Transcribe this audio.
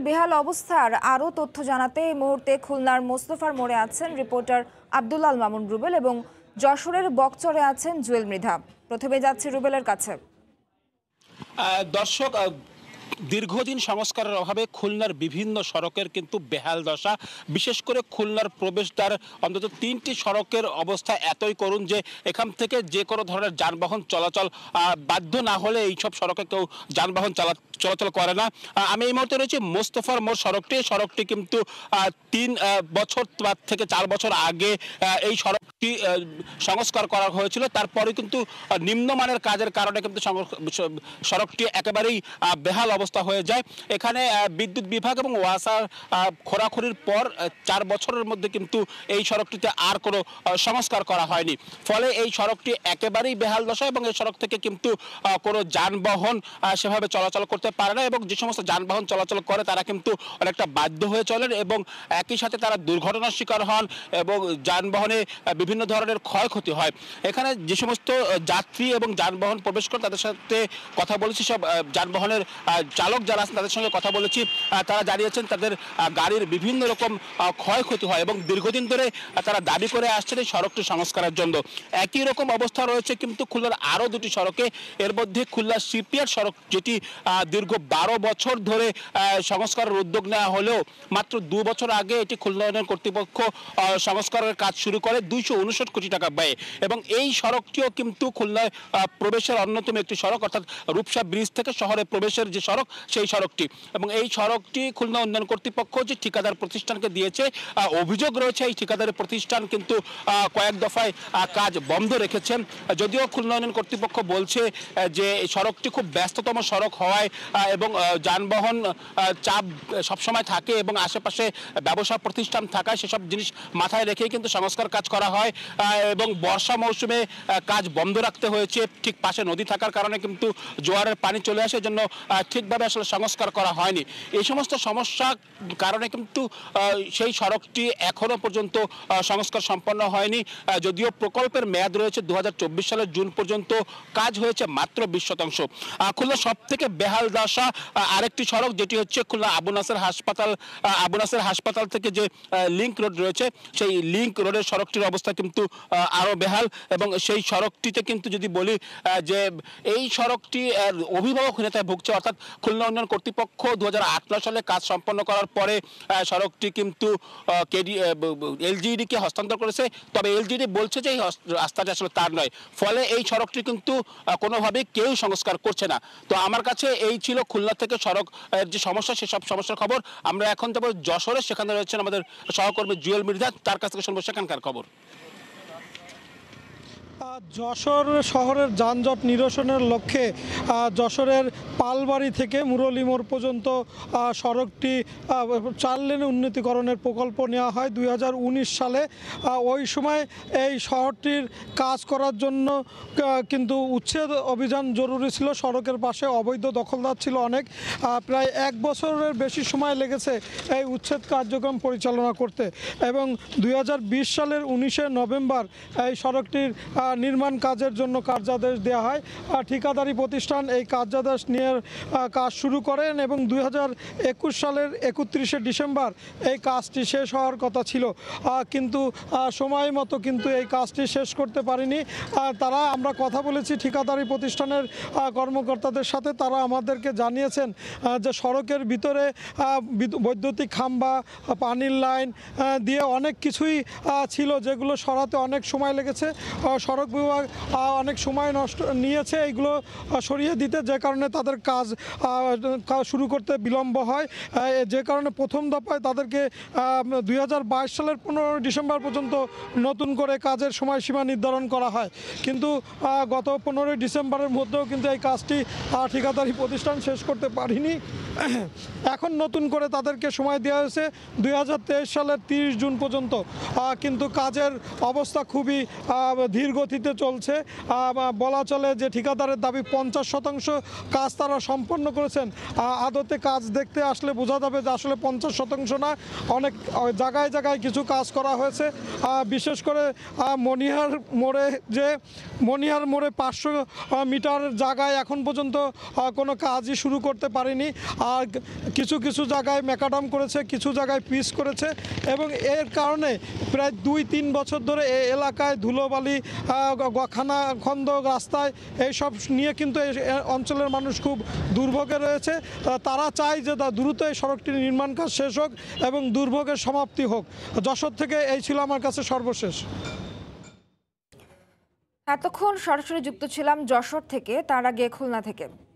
বেহাল অবস্থার আরও তথ্য জানাতে এই মুহূর্তে খুলনার মোস্তফার মোড়ে আছেন রিপোর্টার আব্দুল আল মামুন রুবেল এবং যশোরের বকচরে আছেন জুয়েল মৃধা। প্রথমে যাচ্ছে রুবেলের কাছে। দর্শক, দীর্ঘদিন সংস্কারের অভাবে খুলনার বিভিন্ন সড়কের কিন্তু বেহাল দশা। বিশেষ করে খুলনার প্রবেশদ্বার অন্তত 3টি সড়কের অবস্থা এতই করুণ যে এখান থেকে যে কোনো ধরনের যানবাহন চলাচল বাধ্য না হলে এইসব সড়কে কেউ যানবাহন চলাচল করে না। আমি এই মুহূর্তে রয়েছি মোস্তফার মোড় সড়কটি কিন্তু 3 বছর থেকে 4 বছর আগে এই সড়কটি সংস্কার করা হয়েছিল। তারপরে কিন্তু নিম্নমানের কাজের কারণে কিন্তু সড়কটি একেবারেই বেহাল অবস্থা হয়ে যায়। এখানে বিদ্যুৎ বিভাগ এবং ওয়াসা খোরাখুরির পর 4 বছরের মধ্যে কিন্তু এই সড়কটিতে আর কোনো সংস্কার করা হয়নি। ফলে এই সড়কটি একেবারেই বেহাল দশা এবং এই সড়ক থেকে কিন্তু কোনো যানবাহন সেভাবে চলাচল করতে পারে না এবং যে সমস্ত যানবাহন চলাচল করে তারা কিন্তু অনেকটা বাধ্য হয়ে চলেন এবং একই সাথে তারা দুর্ঘটনার শিকার হন এবং যানবাহনে বিভিন্ন ধরনের ক্ষয়ক্ষতি হয়। এখানে যে সমস্ত যাত্রী এবং যানবাহন প্রবেশ করে তাদের সাথে কথা বলেছি, সব যানবাহনের চালক যারা আছেন তাদের সঙ্গে কথা বলেছি। তারা জানিয়েছেন তাদের গাড়ির বিভিন্ন রকম ক্ষয়ক্ষতি হয় এবং দীর্ঘদিন ধরে তারা দাবি করে আসছেন এই সড়কটি সংস্কারের জন্য। একই রকম অবস্থা রয়েছে কিন্তু খুলনার আরও 2টি সড়কে। এর মধ্যে খুলনা শিপইয়ার্ড সড়ক, যেটি দীর্ঘ 12 বছর ধরে সংস্কারের উদ্যোগ নেওয়া হলেও মাত্র 2 বছর আগে এটি খুলনা উন্নয়ন কর্তৃপক্ষ সংস্কারের কাজ শুরু করে 259 কোটি টাকা ব্যয়ে এবং এই সড়কটিও কিন্তু খুলনায় প্রবেশের অন্যতম একটি সড়ক, অর্থাৎ রূপসা ব্রিজ থেকে শহরে প্রবেশের যে সড়ক সেই সড়কটি। এবং এই সড়কটি খুলনা উন্নয়ন কর্তৃপক্ষ যে ঠিকাদার প্রতিষ্ঠানকে দিয়েছে, অভিযোগ রয়েছে এই ঠিকাদারের প্রতিষ্ঠান কিন্তু কয়েক দফায় কাজ বন্ধ রেখেছেন। যদিও খুলনা উন্নয়ন কর্তৃপক্ষ বলছে যে এই সড়কটি খুব ব্যস্ততম সড়ক হওয়ায় এবং যানবাহন চাপ সবসময় থাকে এবং আশেপাশে ব্যবসা প্রতিষ্ঠান থাকায় সেসব জিনিস মাথায় রেখেই কিন্তু সংস্কার কাজ করা হয় এবং বর্ষা মৌসুমে কাজ বন্ধ রাখতে হয়েছে। ঠিক পাশে নদী থাকার কারণে কিন্তু জোয়ারের পানি চলে আসে, জন্য ঠিকভাবে আসলে সংস্কার করা হয়নি। এই সমস্ত সমস্যার কারণে কিন্তু সেই সড়কটি এখনো পর্যন্ত সংস্কার সম্পন্ন হয়নি। যদিও প্রকল্পের মেয়াদ রয়েছে 2024 সালের জুন পর্যন্ত, কাজ হয়েছে মাত্র 20%। খুলনা সব থেকে বেহাল দশা আরেকটি সড়ক, যেটি হচ্ছে খুলনা আবু নাসের হাসপাতাল থেকে যে লিংক রোড রয়েছে সেই লিংক রোডের সড়কটির অবস্থা কিন্তু আরও বেহাল এবং সেই সড়কটিতে কিন্তু যদি বলি যে এই সড়কটি অভিভাবকহীনতায় ভুগছে, অর্থাৎ খুলনা উন্নয়ন কর্তৃপক্ষ 2008 সালে কাজ সম্পন্ন করার পরে সড়কটি কিন্তু এলজিইডিকে হস্তান্তর করেছে। তবে এলজিইডি বলছে যে এই রাস্তাটি আসলে তার নয়, ফলে এই সড়কটি কিন্তু কোনোভাবেই কেউ সংস্কার করছে না। তো আমার কাছে এই ছিল খুলনা থেকে সড়ক যে সমস্যা, সেসব সমস্যার খবর। আমরা এখন যাব যশোরে, সেখানে রয়েছেন আমাদের সহকর্মী জুয়েল মৃধা, তার কাছ থেকে শুনবো সেখানকার খবর। যশোর শহরের যানজট নিরসনের লক্ষ্যে যশোরের পালবাড়ি থেকে মুরলী মোড় পর্যন্ত সড়কটি 4 লেনে উন্নতিকরণের প্রকল্প নেওয়া হয় 2019 সালে। ওই সময় এই শহরটির কাজ করার জন্য কিন্তু উচ্ছেদ অভিযান জরুরি ছিল। সড়কের পাশে অবৈধ দখলদার ছিল অনেক। প্রায় 1 বছরের বেশি সময় লেগেছে এই উচ্ছেদ কার্যক্রম পরিচালনা করতে এবং 2020 সালের 19 নভেম্বর এই সড়কটির নির্মাণ কাজের জন্য কার্যাদেশ দেওয়া হয়। ঠিকাদারি প্রতিষ্ঠান এই কার্যাদেশ নিয়ে কাজ শুরু করেন এবং 2021 সালের 31 ডিসেম্বর এই কাজটি শেষ হওয়ার কথা ছিল, কিন্তু সময় মতো কিন্তু এই কাজটি শেষ করতে পারেনি তারা। আমরা কথা বলেছি ঠিকাদারি প্রতিষ্ঠানের কর্মকর্তাদের সাথে, তারা আমাদেরকে জানিয়েছেন যে সড়কের ভিতরে বৈদ্যুতিক খাম্বা, পানির লাইন দিয়ে অনেক কিছুই ছিল যেগুলো সরাতে অনেক সময় লেগেছে। সড়ক বিভাগ অনেক সময় নষ্ট নিয়েছে এইগুলো সরিয়ে দিতে, যে কারণে তাদের কাজ শুরু করতে বিলম্ব হয়। যে কারণে প্রথম দফায় তাদেরকে 2022 সালের 15 ডিসেম্বর পর্যন্ত নতুন করে কাজের সময়সীমা নির্ধারণ করা হয়, কিন্তু গত 15 ডিসেম্বরের মধ্যেও কিন্তু এই কাজটি ঠিকাদারি প্রতিষ্ঠান শেষ করতে পারেনি। এখন নতুন করে তাদেরকে সময় দেওয়া হয়েছে 2023 সালের 30 জুন পর্যন্ত, কিন্তু কাজের অবস্থা খুবই ধীর গতিতে চলছে। বলা চলে যে ঠিকাদারের দাবি 50% কাজ তারা সম্পন্ন করেছেন। আদতে কাজ দেখতে আসলে বোঝা যাবে যে আসলে 50% না, অনেক জায়গায় জায়গায় কিছু কাজ করা হয়েছে। বিশেষ করে মনিহার মোড়ে 500 মিটার জায়গায় এখন পর্যন্ত কোনো কাজই শুরু করতে পারেনি। আর কিছু কিছু জায়গায় ম্যাকাডাম করেছে, কিছু জায়গায় পিচ করেছে, এবং এর কারণে প্রায় 2-3 বছর ধরে এই এলাকায় ধুলোবালি, খানাখন্দ রাস্তায় এইসব নিয়ে কিন্তু এই অঞ্চলের মানুষ খুব দুর্ভোগে রয়েছে। তারা চায় যে দ্রুত এই সড়কটির নির্মাণ কাজ শেষ হোক এবং দুর্ভোগের সমাপ্তি হোক। যশোর থেকে এই ছিল আমার কাছে সর্বশেষ। এতক্ষণ সরাসরি যুক্ত ছিলাম যশোর থেকে, তার আগে খুলনা থেকে।